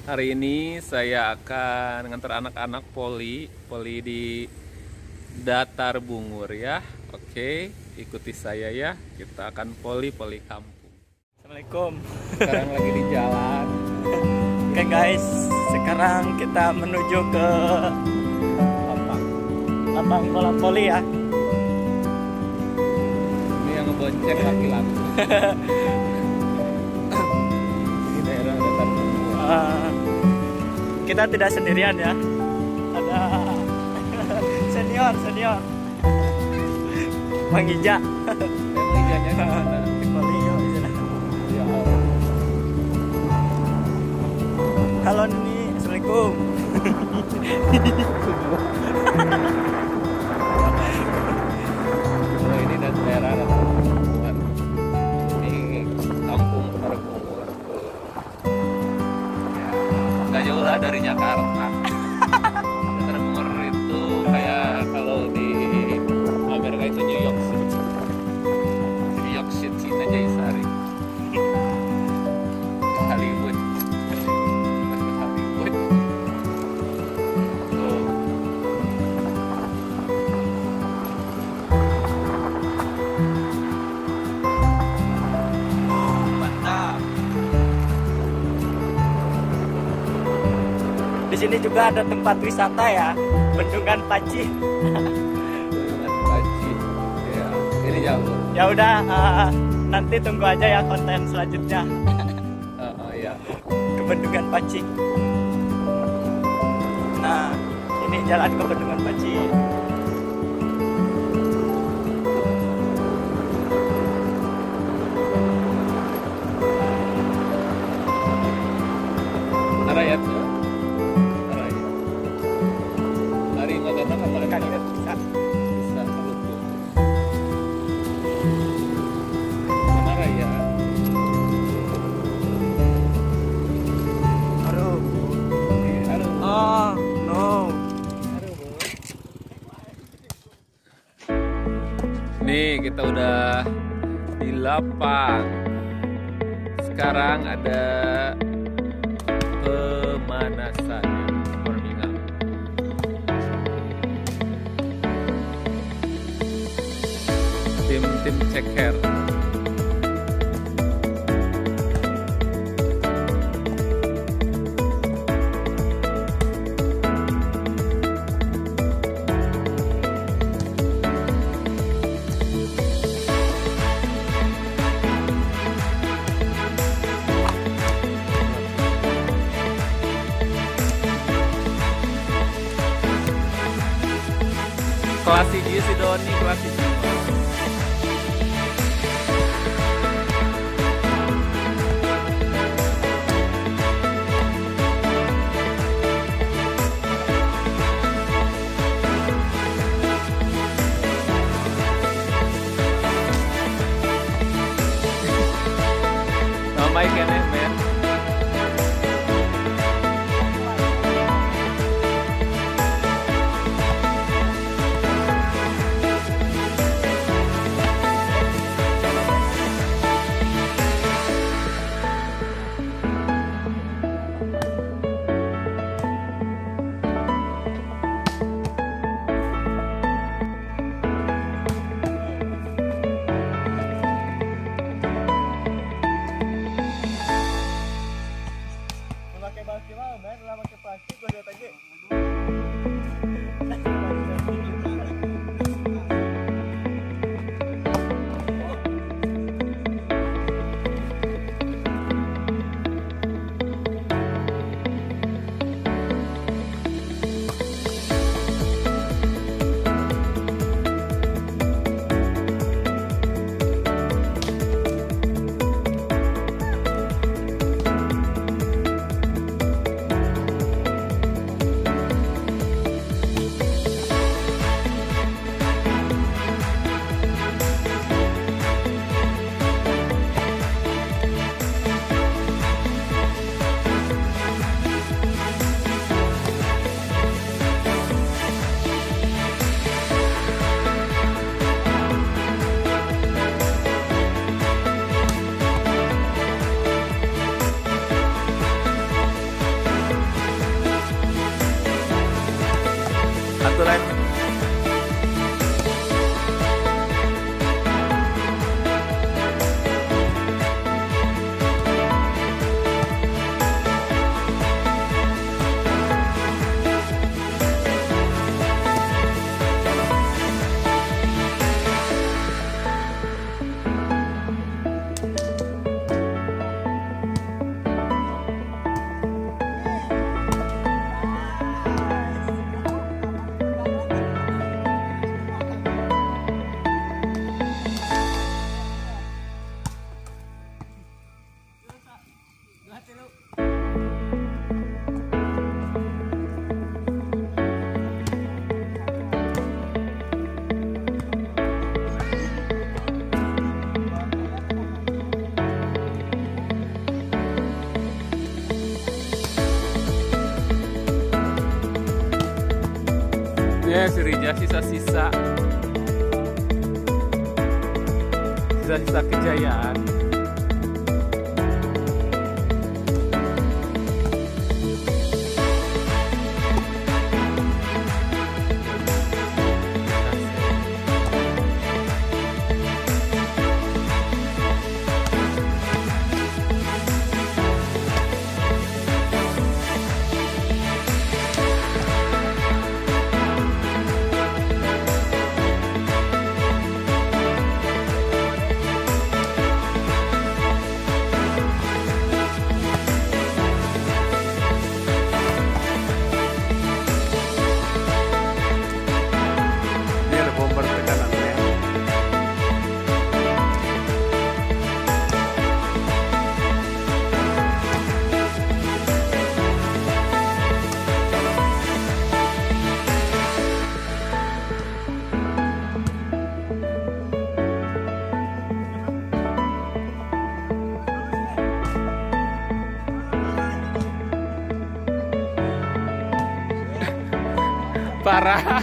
Hari ini saya akan ngantar anak-anak Poli di Datar Bungur ya. Oke, ikuti saya ya. Kita akan Poli Kampung. Assalamualaikum. Sekarang lagi di jalan. Oke guys, sekarang kita menuju ke lapang bola Poli ya. Ini yang ngebonceng laki-laki. Di daerah Datar Bungur. Kita tidak sendirian ya. Ada senior Bang Ija. Emang ijanya di mana? Di Poli yuk. Ya Allah. Halo Nini, assalamualaikum. Oh, ini daerah Datar Bungur. Ini Kampung Bungur. Ya, nggak jauh lah dari Jakarta. Datar Bungur itu kayak kalau di Amerika itu New York City, Najai Hollywood. Tuh. Mantap. Di sini juga ada tempat wisata ya, Bendungan Paci. Dengan Paci. Ya, ini jauh. Ya udah, nanti tunggu aja ya konten selanjutnya Ya. ke Bendungan Paci. Nah, ini jalan ke Bendungan Paci. Arayat ya. Arayat. Hari maganda ka pala Kan kan? bisa. Bisa lugu. Sama Raya. Aduh. Halo. Oh, no. Nih kita udah di lapang. Sekarang ada pemanasan, warming up. Tim ceker. Kelas ini si Doni, kelas ini. Baik ya men. ya si Rija, sisa-sisa kejayaan. Parah.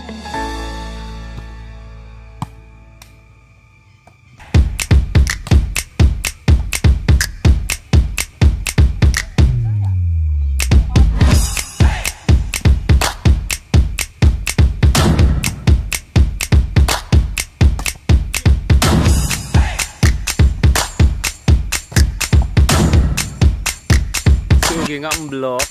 Si Ugi nggak memblok.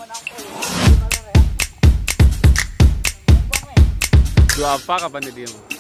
Dua apa kapan dia diem?